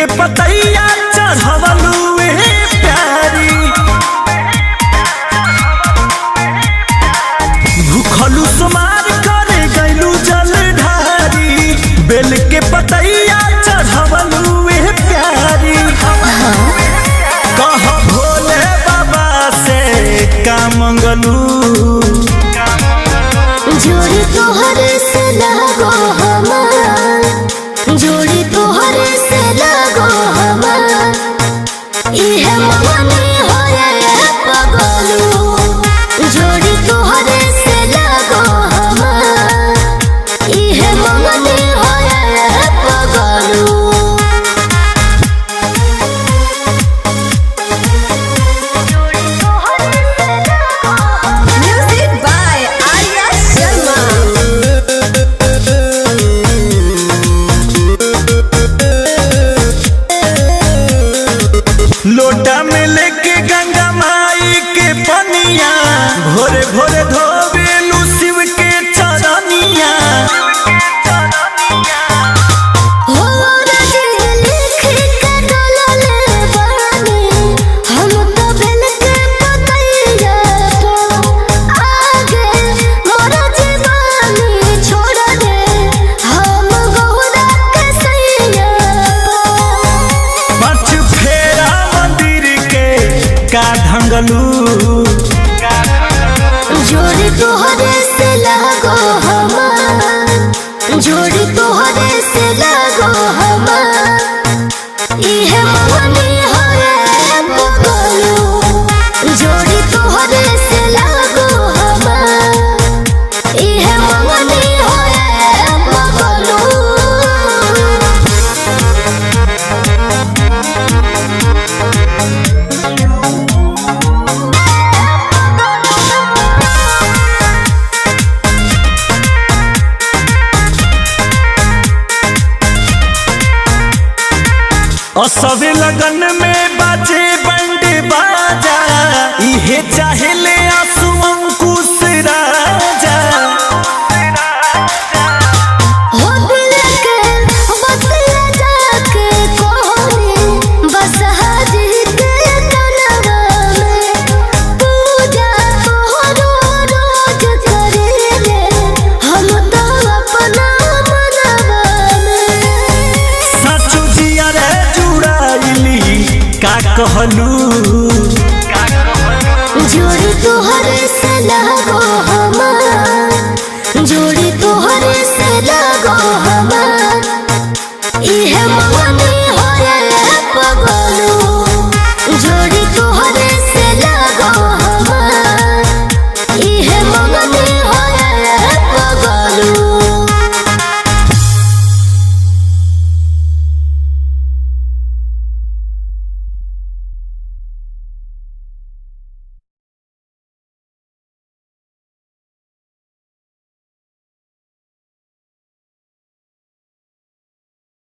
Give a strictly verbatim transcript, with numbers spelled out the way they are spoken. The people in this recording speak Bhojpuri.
के पतैया चढ़वलू प्यारी भूखलू सुमार करे गैलू जल ढारी बेल के पतैया चढ़वलू प्यारी कह भोले बाबा से का मंगलू जोड़ी तोहरे से लगो हमार जोड़ी तोहरे से लगो हमार इहे मगनी होए पगलू जोड़ी तोहरे से लगो हमार इहे मगनी होए पगलू। लोटा में लेके गंगा माई के पनिया भोरे भोरे धोबेलू शिव के चरनिया हो रजी लिख के डोलले बानी हम तो बेल के पतैया आगे मोर जीवानी छोड़ दे हम गौरा के सैया पाँच फेरा मंदिर के का ढंगलू जोड़ी तोहरे से लगो हमार जोड़ी तोहरे से लगो हमार इहे मगनी होए पगलू जोड़ी तोहरे से लगो हमार इहे मगनी होए पगलू। असबे लगन में बाजे बंड बाजा इहे चाहे ले आंसू अंकुश राजा हो दिल के बतिया जाके कोहनी बस हाजी के तनवा में पूजा तोहरो रोज करेले हम तो अपना मनवा में सचो जिया रे जुड़ाइली का कहलू जोड़ी तोहरे से लगो हमार